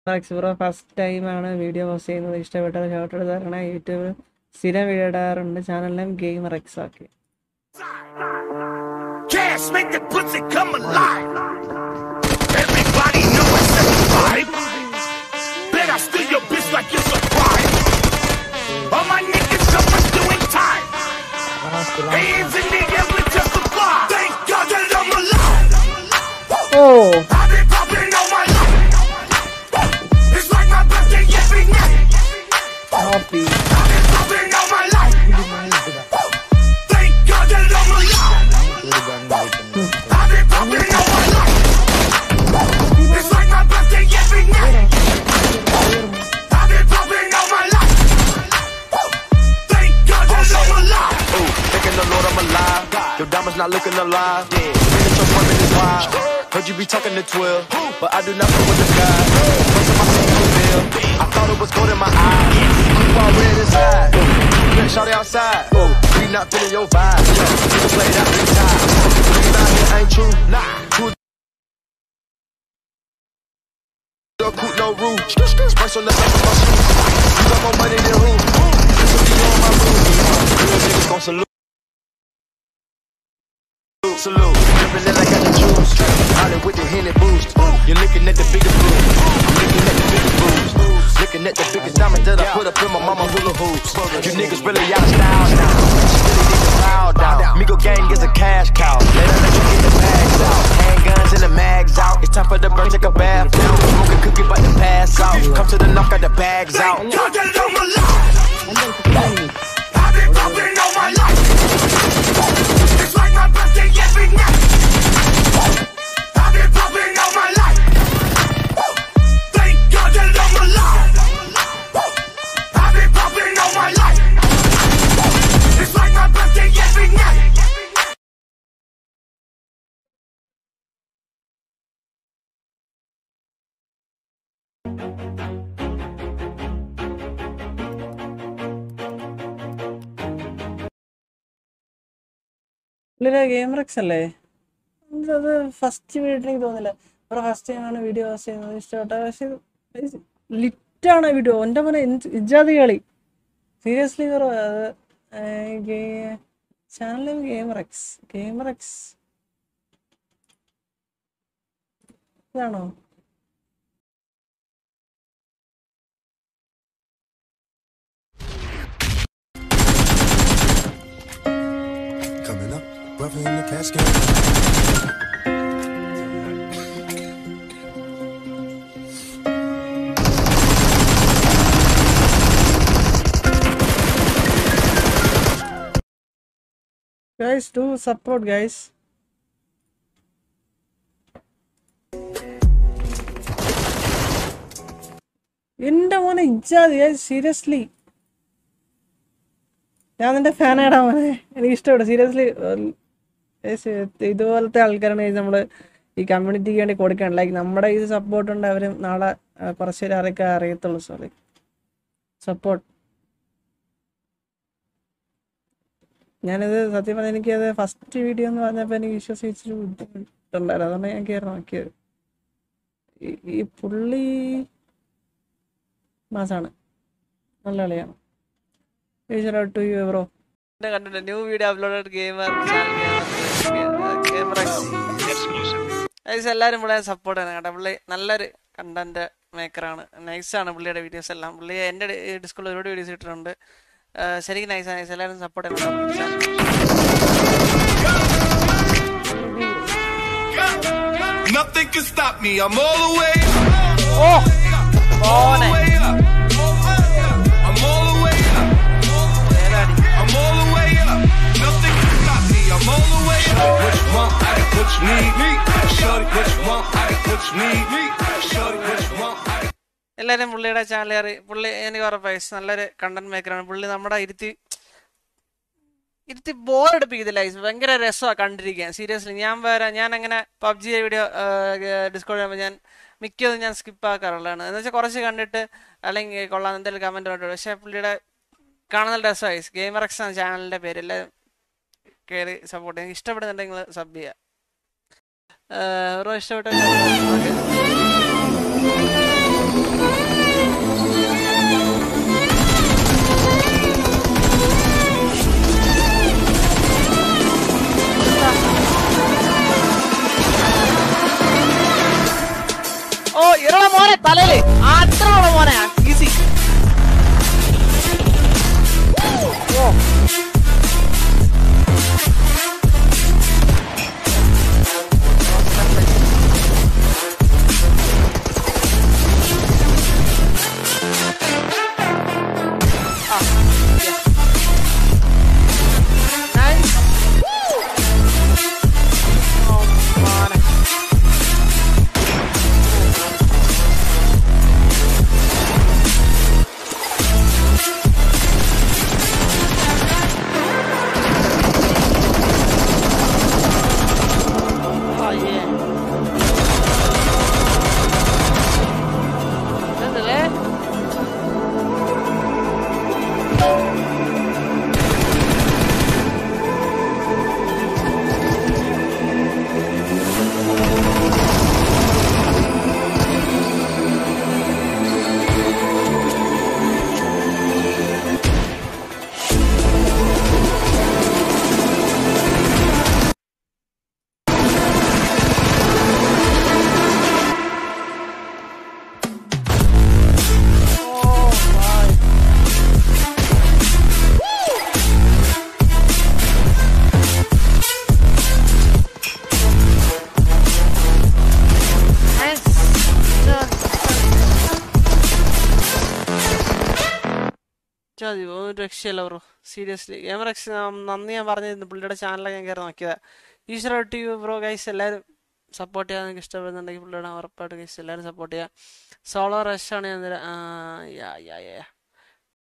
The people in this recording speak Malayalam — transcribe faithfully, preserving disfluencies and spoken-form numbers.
ബ്രോ ഫസ്റ്റ് ടൈമാണ് വീഡിയോ പോസ്റ്റ് ചെയ്യുന്നത്. ഇഷ്ടപ്പെട്ടത് ഷോട്ട് എടുത്താൽ യൂട്യൂബിൽ സ്ഥിരം വീഡിയോ ഇടാറുണ്ട്. ചാനലിലും ഗെയിമർ എക്സ് ആക്കി. Cash make the pussy come alive. Everybody know it's a vibe. Bet I steal your bitch like it's a crime. All my niggas up for doing time. Hands in the air with justify. Thank God that I'm alive. Oh. I've been popping all my life. It's like my birthday every night. Happy. I've been popping all my life. Thank God that I'm alive. I've been popping all my life. It's like my birthday every night. I've been popping all my life. Thank God that I'm alive. Ooh, thanking the Lord I'm alive. Your diamonds not looking alive. Minutes your woman is wild. Heard you be talking to twelve, but I do not fuck with the sky. First time I seen you feel, I thought it was gold in my eyes. You all red inside. Get shawty outside. Ooh, we not feeling your vibe. You play that big time. You not here ain't true. Nah. True. No coot, no roof. Spice on the back of my shoes. You got more money than who? This will be on my roof. Real niggas gon' salute. Salute, drippin' in like I got the juice. Out with the Henny boost. You're looking at the biggest boost. I'm looking at the biggest boost. Looking at the biggest diamond that I put up in my mama hula hoops. You niggas really out of style now. She really need to bow down. Migo gang is a cash cow. Let her let you get the bags out. Handguns and the mags out. It's time for the bird, take a bath now. Smoke a cookie, but the pass out. Come to the knock, got the bags out. Thank God that I'm alive. I've been popping all my life. It's like my birthday every night. I've been popping all my life. Thank God that I'm alive. I've been popping all my life. It's like my birthday every night. Gamer X അല്ലേ? അത് ഫസ്റ്റ് വീഡിയോ എനിക്ക് തോന്നില്ല. ബ്രോ ഫസ്റ്റ് ടൈമാണ് വീഡിയോ പോസ്റ്റ് ചെയ്യുന്നത്. ഇഷ്ടപ്പെട്ട പക്ഷേ ലിറ്റാണ് വീഡിയോ. എൻ്റെ മോനെ ഇജാതി കളി സീരിയസ്ലി ബ്രോ. അത് ചാനലും ഗെയിമർ എക്സ് ഗെയിമർ എക്സ് ഇതാണോ? Coming up, brother in the casket. Guys, do support, guys. എൻ്റെ മോനെ ഇജാതി സീരിയസ്ലി. ഞാൻ നിന്റെ ഫാനാടാ മോനെ. എനിക്ക് ഇഷ്ടപ്പെട്ടു സീരിയസ്ലി. ഇതുപോലത്തെ ആൾക്കാരാണ് നമ്മൾ ഈ കമ്മ്യൂണിറ്റിക്ക് വേണ്ടി കൊടുക്കണം. ലൈക്ക് നമ്മുടെ ഈ സപ്പോർട്ട് ഉണ്ട്. അവരും നാളെ കുറച്ച് പേര് ആരൊക്കെ അറിയത്തുള്ളൂ. Sorry support. ഞാനിത് സത്യം പറഞ്ഞാൽ എനിക്കത് ഫസ്റ്റ് വീഡിയോ എന്ന് പറഞ്ഞപ്പോൾ എനിക്ക് വിശ്വസിച്ചിട്ട് ബുദ്ധിമുട്ടുണ്ടായിരുന്നു. അതുകൊണ്ട് ഞാൻ കയറി നോക്കിയത്. ഈ പുള്ളി മാസാണ്, നല്ല കളിയാണ്. To you bro. കണ്ടിട്ട് ന്യൂ വീഡിയോ അപ്ലോഡ് ഗെയിമർ എല്ലാവരും പുള്ളിയെ സപ്പോർട്ട് ചെയ്യണം കേട്ടോ. പുള്ളി നല്ലൊരു കണ്ടന്റ് മേക്കറാണ്. നൈസാണ് പുള്ളിയുടെ വീഡിയോസ് എല്ലാം. പുള്ളി എൻ്റെ ഡിസ്കോളിൽ ഒരുപാട് വീഡിയോസ് ഇട്ടിട്ടുണ്ട്. ശരിക്കും നൈസാണ്. നൈസ് എല്ലാവരും സപ്പോർട്ട് ചെയ്യണം. Nothing can stop me. I'm all the way up. Oh, all the way up. I'm all the way up. I'm all the way up. Nothing can stop me. I'm all the way up. What you want? I got what you need. Shorty, what you want? I got what you need. Shorty, what you want? എല്ലാവരും പുള്ളിയുടെ ചാനൽ കയറി. പുള്ളി എനിക്ക് ഉറപ്പായി നല്ലൊരു കണ്ടന്റ് മേക്കറാണ്. പുള്ളി നമ്മുടെ ഇരുത്തി ഇരുത്തി ബോറടിപ്പിക്കത്തില്ല. ഭയങ്കര രസമാണ് കണ്ടിരിക്കാൻ. സീരിയസ്ലി ഞാൻ വേറെ ഞാൻ അങ്ങനെ പബ്ജി വീഡിയോ ഡിസ്കോഡ് ചെയ്യുമ്പോൾ ഞാൻ മിക്കതും ഞാൻ സ്കിപ്പ് ആക്കാറുള്ളതാണ്. എന്ന് വെച്ചാൽ കുറച്ച് കണ്ടിട്ട് അല്ലെങ്കിൽ കൊള്ളാൻ എന്തെങ്കിലും കമൻറ്റ് കണ്ടു. പക്ഷേ പുള്ളിയുടെ കാണുന്ന രസമായി. ഗെയിമർ എക്സ് ആണ് ചാനലിൻ്റെ പേര്. എല്ലാവരും കയറി സപ്പോർട്ട് ചെയ്യാൻ ഇഷ്ടപ്പെടുന്നുണ്ടെങ്കിൽ സബ് ചെയ്യുക. ബ്രോ ഇഷ്ടപ്പെട്ട തലയില് അത്ര മോനെ ഈസി. ഓ ഒരു രക്ഷയല്ല ബ്രോ, സീരിയസ്ലി. ഗെയിമറെക്സ് നന്ദി ഞാൻ പറഞ്ഞിരുന്നു, പുള്ളിയുടെ ചാനലൊക്കെ ഞാൻ കയറി നോക്കിയതാ. ഈശ്വര ടി യു ബ്രോ ഗൈസ്, എല്ലാവരും സപ്പോർട്ട് ചെയ്യാൻ നിങ്ങൾക്ക് ഇഷ്ടപ്പെടുന്നുണ്ടെങ്കിൽ പുള്ളിയുടെ ഉറപ്പായിട്ട് ഗൈസ് എല്ലാവരും സപ്പോർട്ട് ചെയ്യുക. സോളോ റഷാണ് ഞാൻ യാ യാ യാ